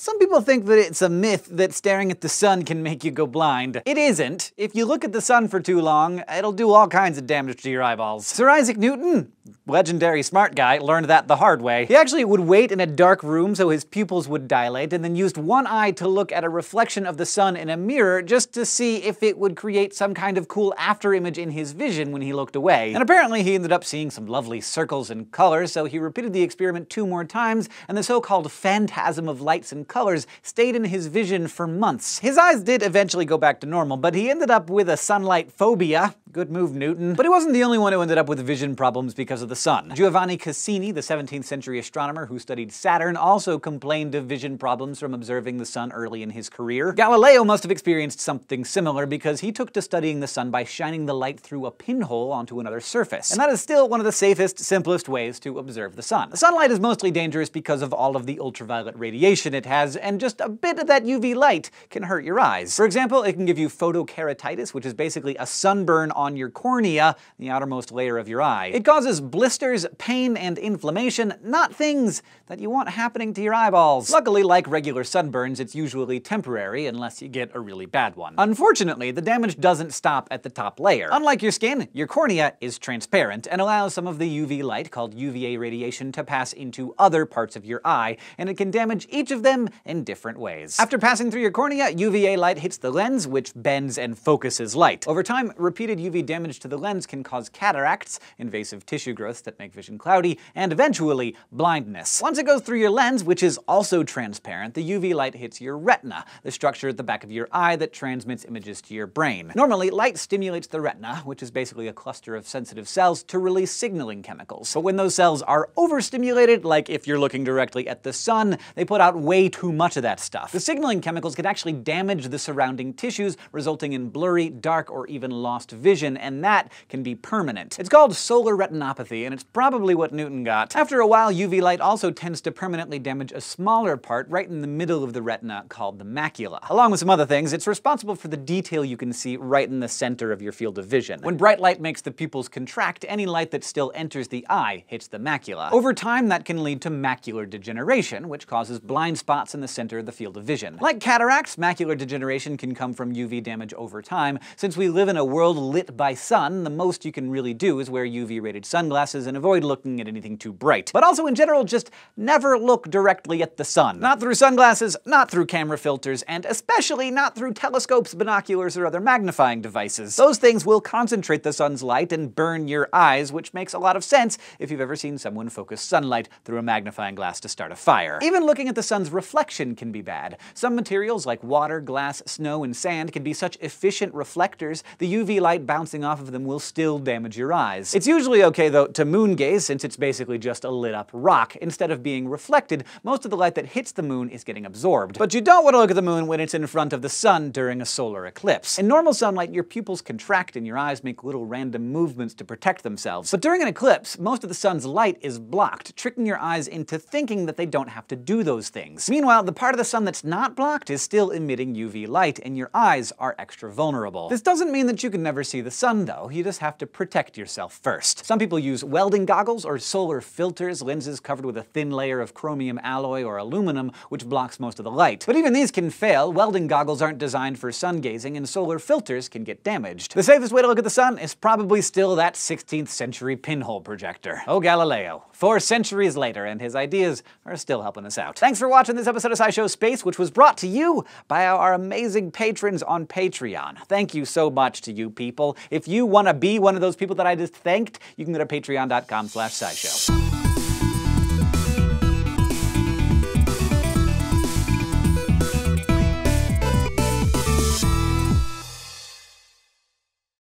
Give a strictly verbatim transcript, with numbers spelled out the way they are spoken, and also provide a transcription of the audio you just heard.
Some people think that it's a myth that staring at the sun can make you go blind. It isn't. If you look at the sun for too long, it'll do all kinds of damage to your eyeballs. Sir Isaac Newton, legendary smart guy, learned that the hard way. He actually would wait in a dark room so his pupils would dilate, and then used one eye to look at a reflection of the sun in a mirror just to see if it would create some kind of cool afterimage in his vision when he looked away. And apparently he ended up seeing some lovely circles and colors, so he repeated the experiment two more times, and the so-called phantasm of lights and colors stayed in his vision for months. His eyes did eventually go back to normal, but he ended up with a sunlight phobia. Good move, Newton. But he wasn't the only one who ended up with vision problems because of the sun. Giovanni Cassini, the seventeenth century astronomer who studied Saturn, also complained of vision problems from observing the sun early in his career. Galileo must have experienced something similar because he took to studying the sun by shining the light through a pinhole onto another surface. And that is still one of the safest, simplest ways to observe the sun. The sunlight is mostly dangerous because of all of the ultraviolet radiation it has, and just a bit of that U V light can hurt your eyes. For example, it can give you photokeratitis, which is basically a sunburn on your cornea, the outermost layer of your eye. It causes blisters, pain, and inflammation, not things that you want happening to your eyeballs. Luckily, like regular sunburns, it's usually temporary unless you get a really bad one. Unfortunately, the damage doesn't stop at the top layer. Unlike your skin, your cornea is transparent and allows some of the U V light, called U V A radiation, to pass into other parts of your eye, and it can damage each of them in different ways. After passing through your cornea, U V A light hits the lens, which bends and focuses light. Over time, repeated U V damage to the lens can cause cataracts, invasive tissue growths that make vision cloudy, and eventually blindness. Once it goes through your lens, which is also transparent, the U V light hits your retina, the structure at the back of your eye that transmits images to your brain. Normally, light stimulates the retina, which is basically a cluster of sensitive cells, to release signaling chemicals. But when those cells are overstimulated, like if you're looking directly at the sun, they put out way too much of that stuff. The signaling chemicals can actually damage the surrounding tissues, resulting in blurry, dark, or even lost vision, and that can be permanent. It's called solar retinopathy, and it's probably what Newton got. After a while, U V light also tends to permanently damage a smaller part right in the middle of the retina called the macula. Along with some other things, it's responsible for the detail you can see right in the center of your field of vision. When bright light makes the pupils contract, any light that still enters the eye hits the macula. Over time, that can lead to macular degeneration, which causes blind spots in the center of the field of vision. Like cataracts, macular degeneration can come from U V damage over time. Since we live in a world lit by sun, the most you can really do is wear U V-rated sunglasses and avoid looking at anything too bright. But also, in general, just never look directly at the sun. Not through sunglasses, not through camera filters, and especially not through telescopes, binoculars, or other magnifying devices. Those things will concentrate the sun's light and burn your eyes, which makes a lot of sense if you've ever seen someone focus sunlight through a magnifying glass to start a fire. Even looking at the sun's reflection can be bad. Some materials like water, glass, snow, and sand can be such efficient reflectors, the U V light bouncing off of them will still damage your eyes. It's usually okay, though, to moon gaze, since it's basically just a lit up rock. Instead of being reflected, most of the light that hits the moon is getting absorbed. But you don't want to look at the moon when it's in front of the sun during a solar eclipse. In normal sunlight, your pupils contract and your eyes make little random movements to protect themselves. But during an eclipse, most of the sun's light is blocked, tricking your eyes into thinking that they don't have to do those things. Meanwhile, the part of the sun that's not blocked is still emitting U V light, and your eyes are extra vulnerable. This doesn't mean that you can never see the sun, though. You just have to protect yourself first. Some people use welding goggles or solar filters, lenses covered with a thin layer of chromium alloy or aluminum, which blocks most of the light. But even these can fail. Welding goggles aren't designed for sun gazing, and solar filters can get damaged. The safest way to look at the sun is probably still that sixteenth century pinhole projector. Oh, Galileo. Four centuries later, and his ideas are still helping us out. Thanks for watching this episode of SciShow Space, which was brought to you by our amazing patrons on Patreon. Thank you so much to you people. If you want to be one of those people that I just thanked, you can go to patreon dot com slash scishow.